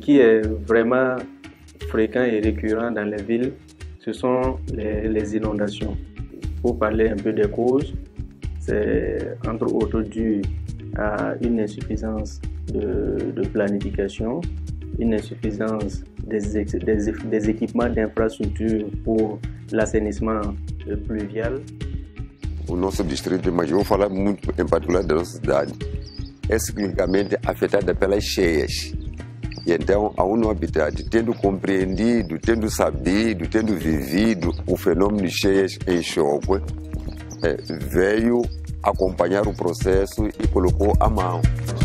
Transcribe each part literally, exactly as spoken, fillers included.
qui est vraiment fréquent et récurrent dans les villes, ce sont les, les inondations. Pour parler un peu des causes, c'est entre autres dû à une insuffisance de, de planification, une insuffisance des, des, des équipements d'infrastructure pour l'assainissement pluvial. O nosso distrito, mas eu vou falar muito em particular da nossa cidade, é ciclicamente afetada pelas cheias. E então, a UNOHABITAT, tendo compreendido, tendo sabido, tendo vivido o fenômeno de cheias em Chokwe, é, veio acompanhar o processo e colocou a mão.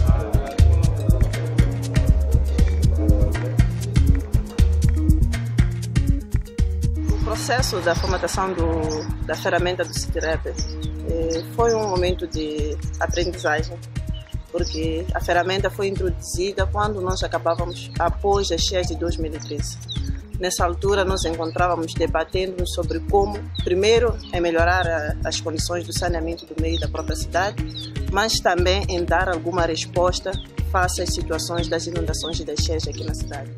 O processo da formatação do, da ferramenta do CITIREP eh, foi um momento de aprendizagem, porque a ferramenta foi introduzida quando nós acabávamos após as cheias de dois mil e treze. Nessa altura nós encontrávamos debatendo sobre como, primeiro, é melhorar a, as condições do saneamento do meio da própria cidade, mas também em dar alguma resposta face às situações das inundações e das cheias aqui na cidade.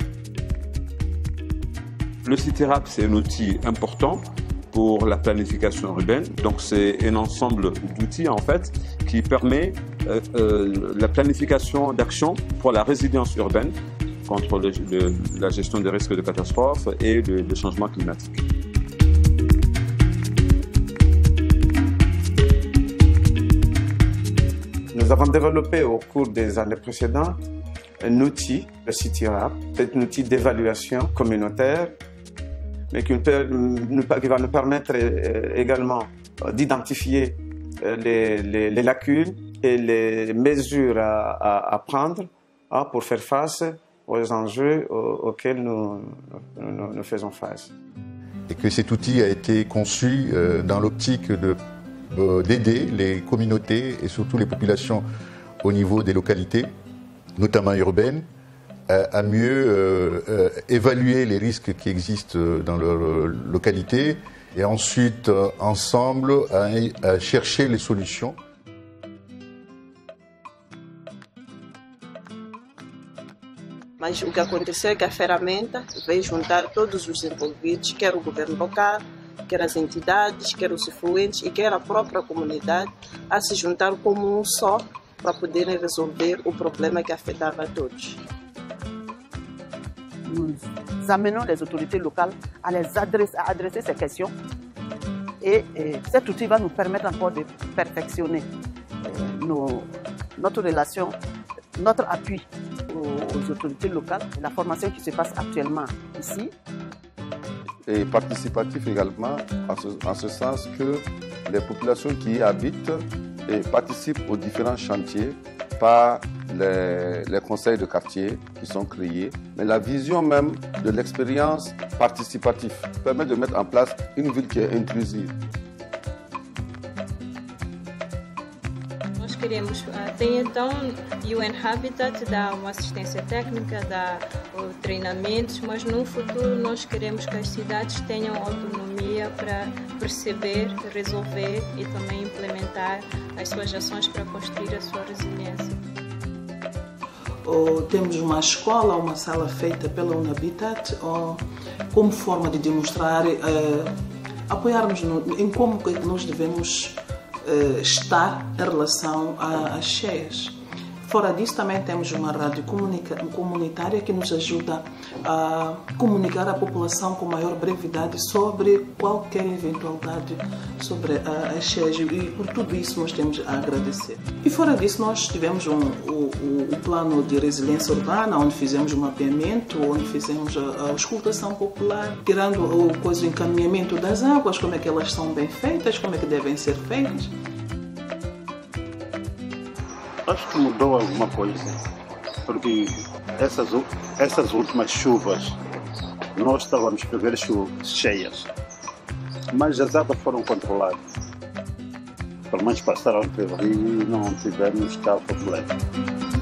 Le CITIREP, c'est un outil important pour la planification urbaine. Donc c'est un ensemble d'outils en fait qui permet euh, euh, la planification d'action pour la résilience urbaine contre le, le, la gestion des risques de catastrophes et le, le changement climatique. Nous avons développé au cours des années précédentes un outil, le CITIREP, c'est un outil d'évaluation communautaire, mais qui, peut, qui va nous permettre également d'identifier les, les, les lacunes et les mesures à, à, à prendre hein, pour faire face aux enjeux auxquels nous, nous, nous faisons face. Et que cet outil a été conçu euh, dans l'optique de, euh, d'aider les communautés et surtout les populations au niveau des localités, notamment urbaines, à mieux euh, euh, évaluer les risques qui existent dans leur euh, localité et ensuite, euh, ensemble, à, à chercher les solutions. Mas o que aconteceu é que a ferramenta veio juntar todos os envolvidos, quer o governo local, quer as entidades, quer os influentes e quer a própria comunidade, a se juntar como um só para poderem resolver o problema que afetava a todos. Nous amenons les autorités locales à, les adresser, à adresser ces questions et, et cet outil va nous permettre encore de perfectionner euh, nos, notre relation, notre appui aux, aux autorités locales, la formation qui se passe actuellement ici. Et participatif également en ce, en ce sens que les populations qui y habitent et participent aux différents chantiers par les, les conseils de quartier qui sont créés, mais la vision même de l'expérience participative permet de mettre en place une ville qui est inclusive. Nós queremos, tem então U N Habitat, dá uma assistência técnica, dá treinamentos, mas no futuro nós queremos que as cidades tenham autonomia para perceber, resolver e também implementar as suas ações para construir a sua resiliência. Ou temos uma escola, uma sala feita pela UNOHABITAT, ou, como forma de demonstrar, uh, apoiarmos no, em como nós devemos uh, estar em relação às cheias. Fora disso, também temos uma rádio comunitária que nos ajuda a comunicar à população com maior brevidade sobre qualquer eventualidade sobre as cheias e por tudo isso nós temos a agradecer. E fora disso, nós tivemos um, o, o plano de resiliência urbana, onde fizemos um mapeamento, onde fizemos a, a escutação popular, tirando o, coisa, o encaminhamento das águas, como é que elas são bem feitas, como é que devem ser feitas. Acho que mudou alguma coisa, porque essas, essas últimas chuvas, nós estávamos a ver cheias, mas as águas foram controladas. Pelo menos passaram pelo rio e não tivemos tal problema.